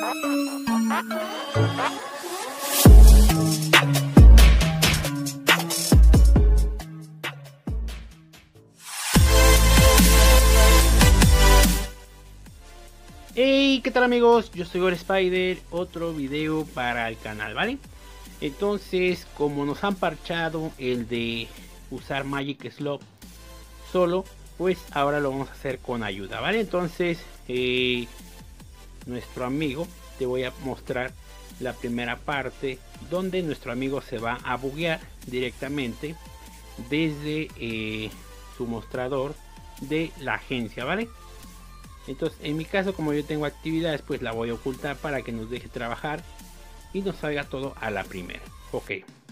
Hey, ¿qué tal amigos? Yo soy GoreSpider, otro video para el canal, ¿vale? Entonces, como nos han parchado el de usar Magic Slop solo, pues ahora lo vamos a hacer con ayuda, ¿vale? Entonces, nuestro amigo, te voy a mostrar la primera parte donde nuestro amigo se va a buguear directamente desde su mostrador de la agencia, ¿vale? Entonces en mi caso, como yo tengo actividades, pues la voy a ocultar para que nos deje trabajar y nos salga todo a la primera. Ok,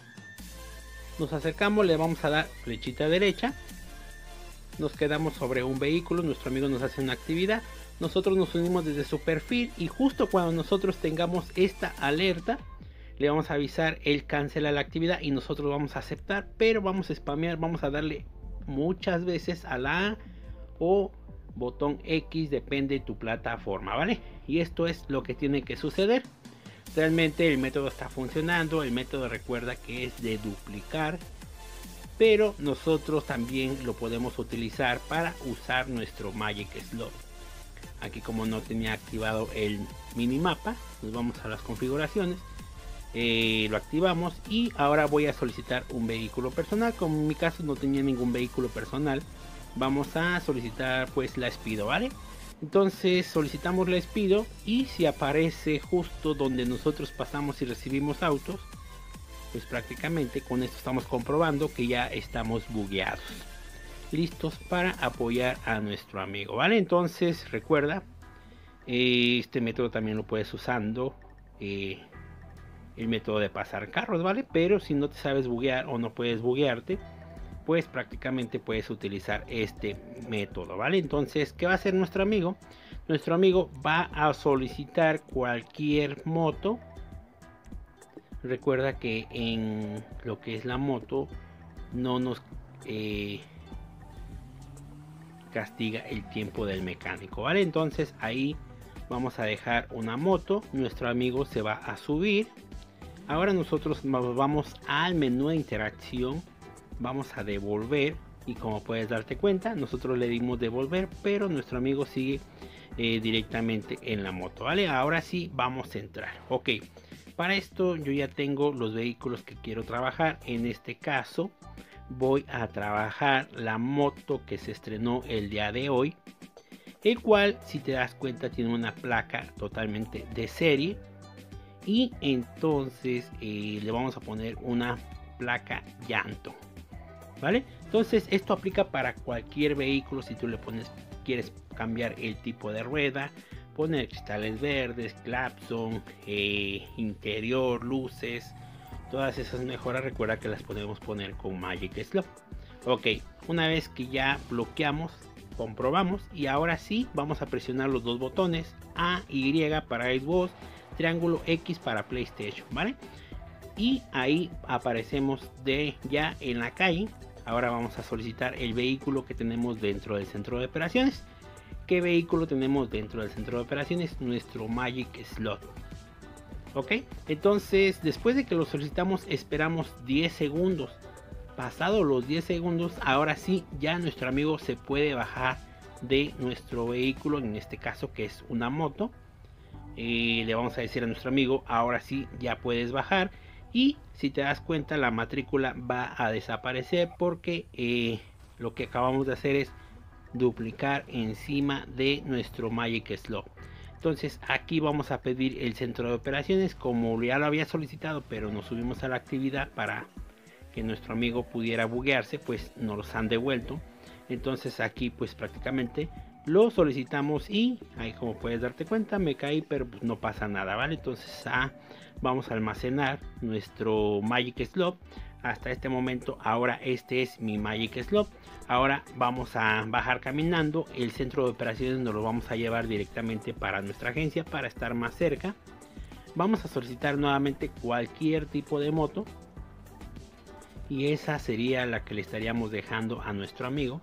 nos acercamos, le vamos a dar flechita derecha, nos quedamos sobre un vehículo, nuestro amigo nos hace una actividad, nosotros nos unimos desde su perfil y justo cuando nosotros tengamos esta alerta le vamos a avisar, él cancela la actividad y nosotros vamos a aceptar, pero vamos a spamear, vamos a darle muchas veces a la A o botón X, depende de tu plataforma, ¿vale? Y esto es lo que tiene que suceder. Realmente el método está funcionando. El método, recuerda que es de duplicar, pero nosotros también lo podemos utilizar para usar nuestro Magic Slot. Aquí, como no tenía activado el minimapa, nos vamos a las configuraciones, lo activamos y ahora voy a solicitar un vehículo personal. Como en mi caso no tenía ningún vehículo personal, vamos a solicitar pues la Speedo, ¿vale? Entonces solicitamos la Speedo y si aparece justo donde nosotros pasamos y recibimos autos, pues prácticamente con esto estamos comprobando que ya estamos bugueados, listos para apoyar a nuestro amigo, ¿vale? Entonces recuerda, este método también lo puedes usando el método de pasar carros, ¿vale? Pero si no te sabes buguear o no puedes buguearte, pues prácticamente puedes utilizar este método, ¿vale? Entonces, ¿qué va a hacer nuestro amigo? Nuestro amigo va a solicitar cualquier moto. Recuerda que en lo que es la moto no nos castiga el tiempo del mecánico, ¿vale? Entonces ahí vamos a dejar una moto, nuestro amigo se va a subir. Ahora nosotros vamos al menú de interacción, vamos a devolver y como puedes darte cuenta, nosotros le dimos devolver, pero nuestro amigo sigue directamente en la moto, ¿vale? Ahora sí vamos a entrar. Ok, para esto yo ya tengo los vehículos que quiero trabajar. En este caso voy a trabajar la moto que se estrenó el día de hoy, el cual, si te das cuenta, tiene una placa totalmente de serie y entonces le vamos a poner una placa llanto, ¿vale? Entonces esto aplica para cualquier vehículo. Si tú le pones, quieres cambiar el tipo de rueda, poner cristales verdes, clapson, interior, luces, todas esas mejoras, recuerda que las podemos poner con Magic Slop. Ok, una vez que ya bloqueamos, comprobamos y ahora sí vamos a presionar los dos botones A, Y para Xbox, triángulo X para PlayStation, ¿vale? Y ahí aparecemos ya en la calle. Ahora vamos a solicitar el vehículo que tenemos dentro del centro de operaciones. ¿Qué vehículo tenemos dentro del centro de operaciones? Nuestro Magic Slot. Ok, entonces después de que lo solicitamos esperamos 10 segundos. Pasados los 10 segundos, ahora sí ya nuestro amigo se puede bajar de nuestro vehículo, en este caso que es una moto. Le vamos a decir a nuestro amigo, ahora sí ya puedes bajar. Y si te das cuenta, la matrícula va a desaparecer porque lo que acabamos de hacer es duplicar encima de nuestro Magic Slot. Entonces aquí vamos a pedir el centro de operaciones, como ya lo había solicitado, pero nos subimos a la actividad para que nuestro amigo pudiera buguearse, pues nos los han devuelto. Entonces aquí pues prácticamente lo solicitamos y ahí, como puedes darte cuenta, me caí, pero pues no pasa nada, ¿vale? Entonces vamos a almacenar nuestro Magic Slot. Hasta este momento, ahora este es mi Magic Slot. Ahora vamos a bajar caminando. El centro de operaciones nos lo vamos a llevar directamente para nuestra agencia para estar más cerca. Vamos a solicitar nuevamente cualquier tipo de moto y esa sería la que le estaríamos dejando a nuestro amigo.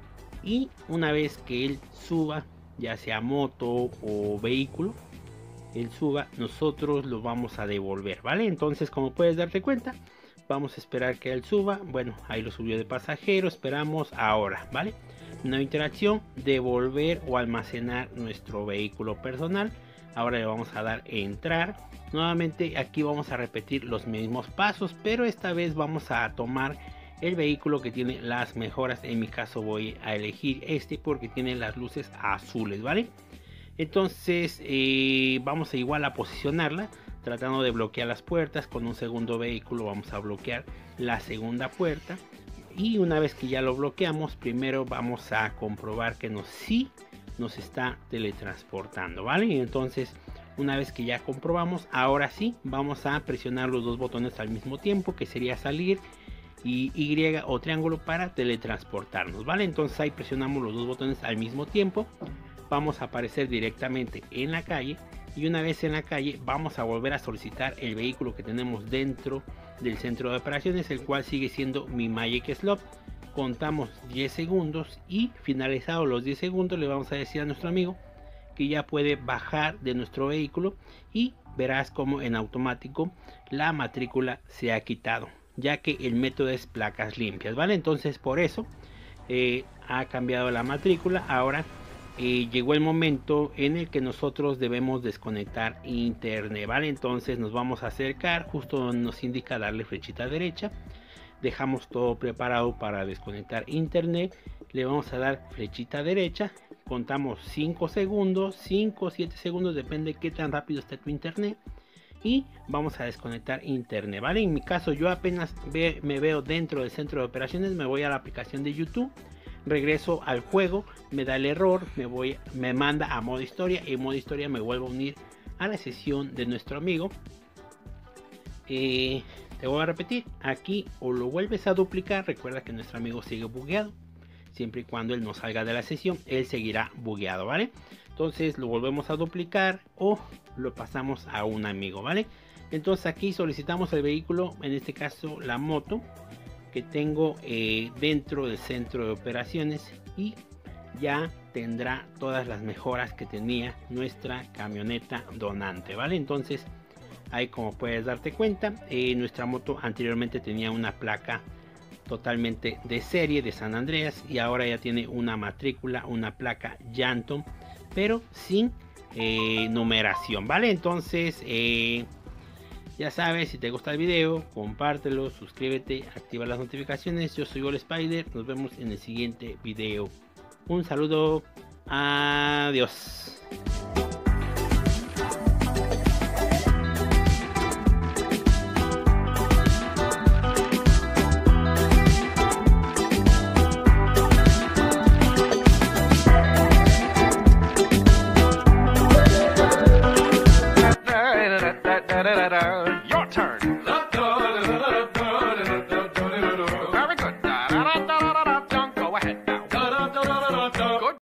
Y una vez que él suba, ya sea moto o vehículo, él suba, nosotros lo vamos a devolver, ¿vale? Entonces, como puedes darte cuenta, vamos a esperar que él suba. Bueno, ahí lo subió de pasajero, esperamos ahora, ¿vale? Nueva interacción, devolver o almacenar nuestro vehículo personal. Ahora le vamos a dar entrar. Nuevamente aquí vamos a repetir los mismos pasos, pero esta vez vamos a tomar el vehículo que tiene las mejoras. En mi caso voy a elegir este porque tiene las luces azules, ¿vale? Entonces vamos a igual a posicionarla, tratando de bloquear las puertas. Con un segundo vehículo vamos a bloquear la segunda puerta. Y una vez que ya lo bloqueamos, primero vamos a comprobar que sí nos está teletransportando, ¿vale? Y entonces, una vez que ya comprobamos, ahora sí vamos a presionar los dos botones al mismo tiempo, que sería salir y Y o triángulo para teletransportarnos, ¿vale? Entonces ahí presionamos los dos botones al mismo tiempo. Vamos a aparecer directamente en la calle, y una vez en la calle vamos a volver a solicitar el vehículo que tenemos dentro del centro de operaciones, el cual sigue siendo mi Magic Slot. Contamos 10 segundos y finalizados los 10 segundos le vamos a decir a nuestro amigo que ya puede bajar de nuestro vehículo, y verás como en automático la matrícula se ha quitado, ya que el método es placas limpias, ¿vale? Entonces por eso ha cambiado la matrícula. Ahora llegó el momento en el que nosotros debemos desconectar internet, ¿vale? Entonces nos vamos a acercar justo donde nos indica darle flechita derecha. Dejamos todo preparado para desconectar internet. Le vamos a dar flechita derecha. Contamos 5 segundos, 5 o 7 segundos, depende de qué tan rápido esté tu internet. Y vamos a desconectar internet, ¿vale? En mi caso, yo apenas me veo dentro del centro de operaciones, me voy a la aplicación de YouTube. Regreso al juego, me da el error, me manda a modo historia, y en modo historia me vuelvo a unir a la sesión de nuestro amigo. Te voy a repetir, aquí o lo vuelves a duplicar. Recuerda que nuestro amigo sigue bugueado, siempre y cuando él no salga de la sesión, él seguirá bugueado, ¿vale? Entonces lo volvemos a duplicar o lo pasamos a un amigo, ¿vale? Entonces aquí solicitamos el vehículo, en este caso la moto que tengo dentro del centro de operaciones, y ya tendrá todas las mejoras que tenía nuestra camioneta donante, ¿vale? Entonces ahí, como puedes darte cuenta, nuestra moto anteriormente tenía una placa totalmente de serie de San Andreas, y ahora ya tiene una matrícula, una placa Yanton, pero sin numeración, ¿vale? Entonces ya sabes, si te gusta el video, compártelo, suscríbete, activa las notificaciones. Yo soy All Spider, nos vemos en el siguiente video. Un saludo, adiós.